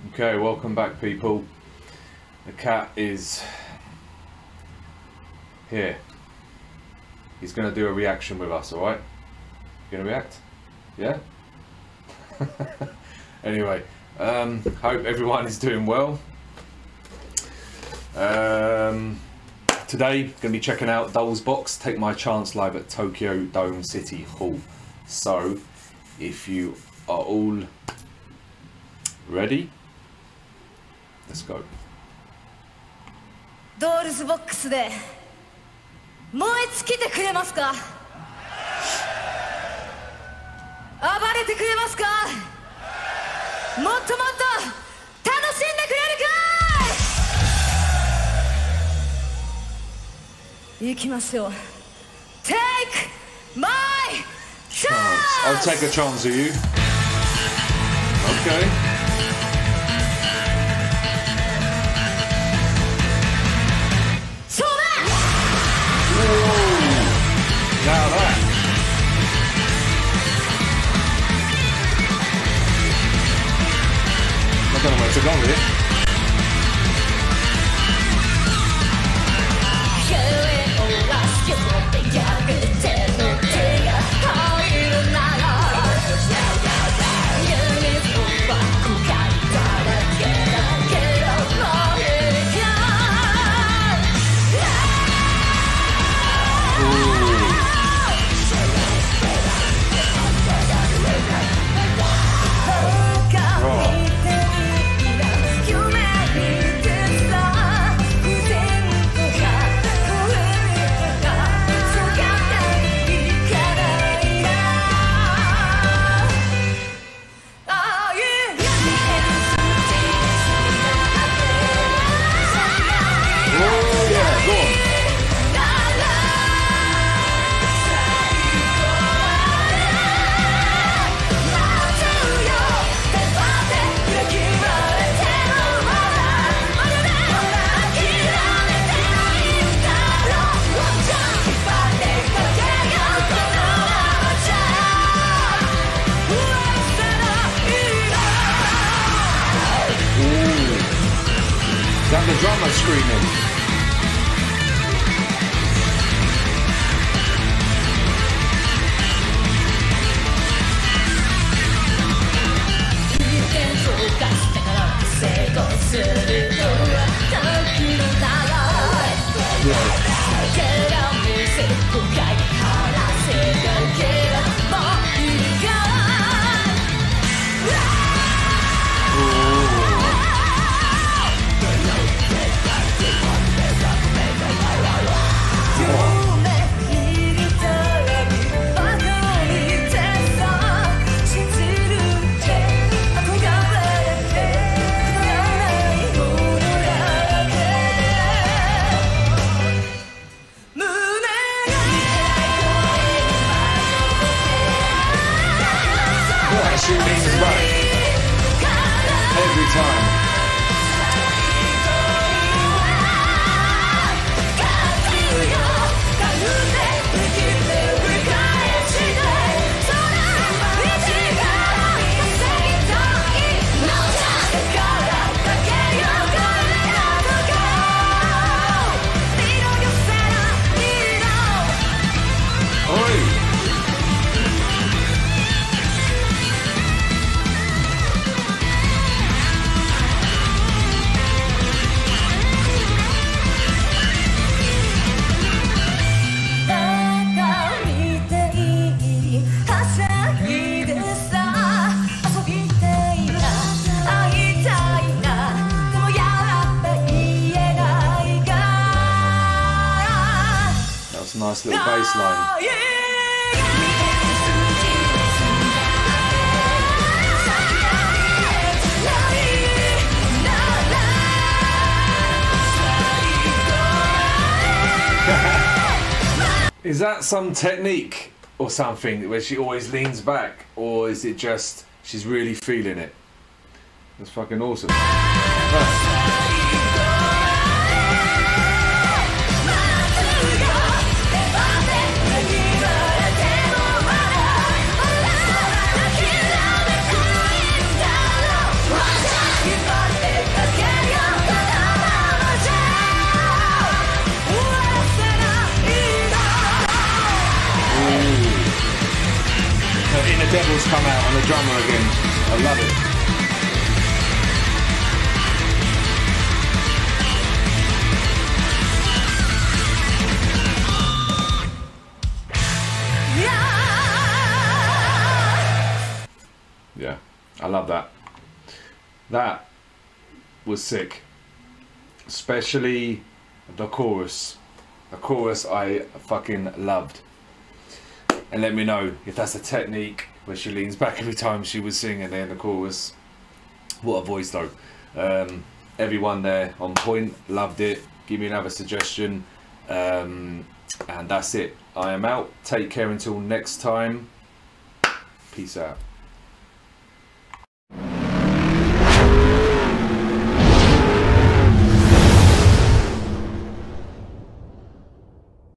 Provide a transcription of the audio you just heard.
Okay, welcome back, people. The cat is here. He's going to do a reaction with us, alright? You going to react? Yeah? Anyway, hope everyone is doing well. Today, going to be checking out Doll's Box, Take My Chance live at Tokyo Dome City Hall. So, if you are all ready, let's go. ドールズボックスで燃え尽きてくれますか？暴れてくれますか？もっともっと楽しんでくれるかい？行きましょう。Take my chance! I'll take a chance of you. Okay. Now that. I don't know where to go with it. Got the drummer screaming. She leans back every time. Nice little bass line. Is that some technique or something where she always leans back, or is it just she's really feeling it? That's fucking awesome. Her inner devil's come out on the drummer again. I love it. Yeah, I love that. That was sick. Especially the chorus. The chorus I fucking loved. And let me know if that's a technique where she leans back every time she was singing there in the chorus. What a voice though. Everyone there on point, loved it. Give me another suggestion. And that's it. I am out. Take care until next time. Peace out.